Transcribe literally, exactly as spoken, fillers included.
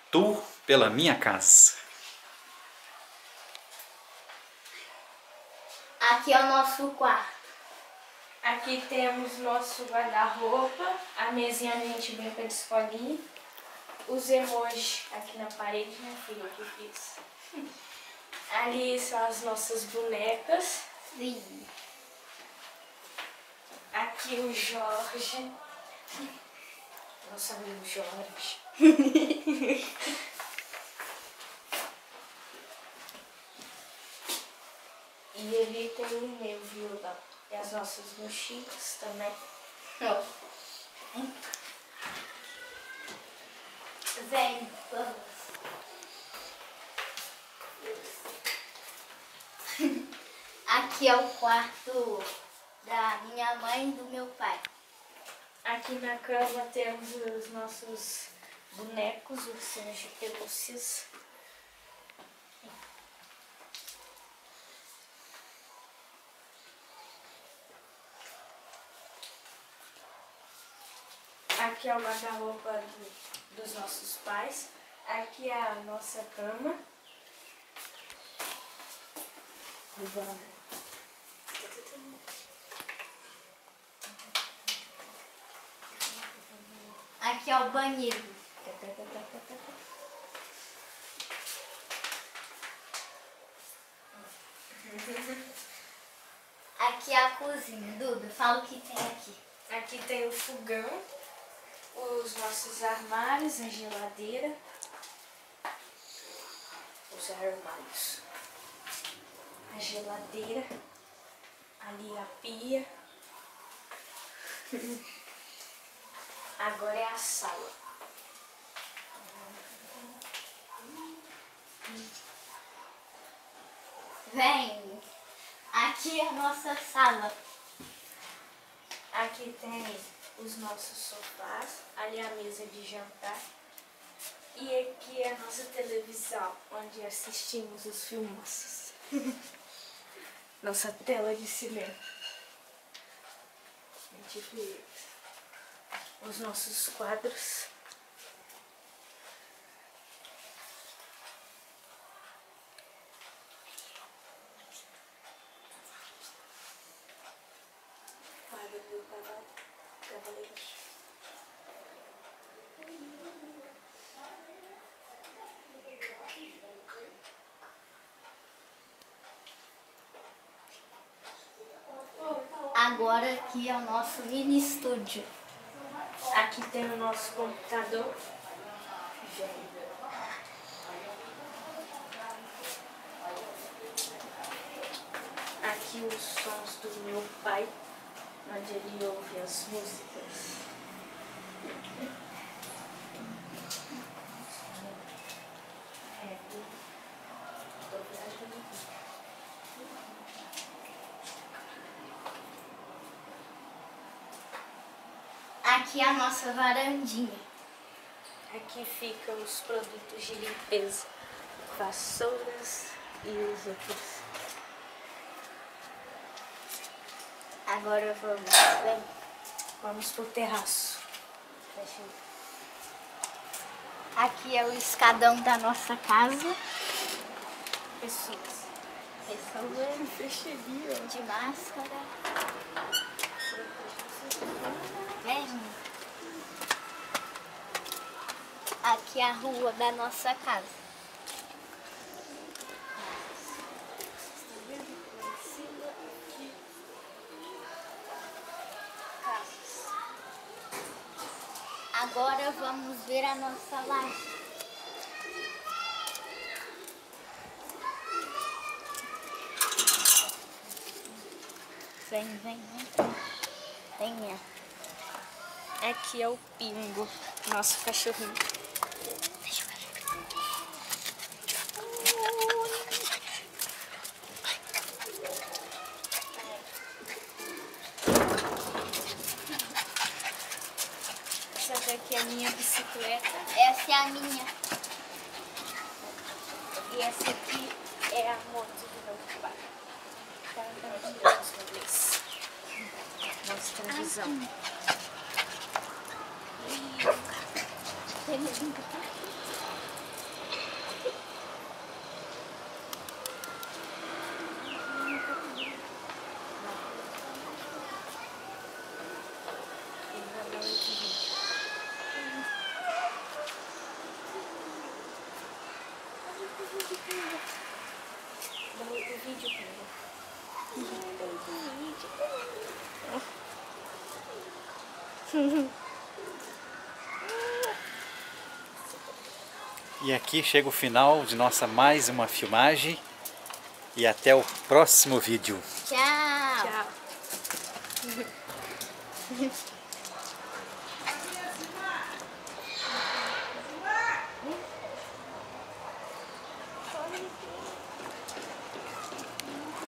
tour pela minha casa. Aqui é o nosso quarto. Aqui temos nosso guarda-roupa, a mesinha a gente brinca de escolinha, os emojis aqui na parede, minha filha que fiz. Ali são as nossas bonecas. Sim. Aqui o Jorge. Nosso amigo Jorge. E ele tem o meu violão. E as nossas mochilas também. Oh. Vem, vamos. Aqui é o quarto da minha mãe e do meu pai. Aqui na cama temos os nossos bonecos, ursinhos de pelúcias. Aqui é o guarda-roupa do, dos nossos pais. Aqui é a nossa cama. Aqui é o banheiro. Aqui é a cozinha. Duda, fala o que tem aqui. Aqui tem o fogão, os nossos armários, a geladeira. Os armários. A geladeira. Ali a pia. Agora é a sala. Vem. Aqui é a nossa sala. Aqui tem os nossos sofás, ali a mesa de jantar. E aqui é a nossa televisão, onde assistimos os filmaços. Nossa tela de cinema. A gente vê os nossos quadros. Quadro do Cavaleiros. Agora aqui é o nosso mini estúdio. Aqui tem o nosso computador. Aqui os sons do meu pai, onde ele ouve as músicas. Aqui é a nossa varandinha. Aqui ficam os produtos de limpeza, vassouras e os outros. Agora vamos. Vem. Vamos pro terraço. Deixa eu... Aqui é o escadão da nossa casa. Pessoas. Pessoas de máscara. Vem. Aqui é a rua da nossa casa. Agora vamos ver a nossa laje. Vem, vem, vem. Venha. Aqui é o Pingo, nosso cachorrinho. Deixa eu ver. Essa daqui é a minha bicicleta. Essa é a minha. E essa aqui é a moto do meu pai. Mostra a visão. E aqui chega o final de nossa mais uma filmagem. E até o próximo vídeo. Tchau. Tchau.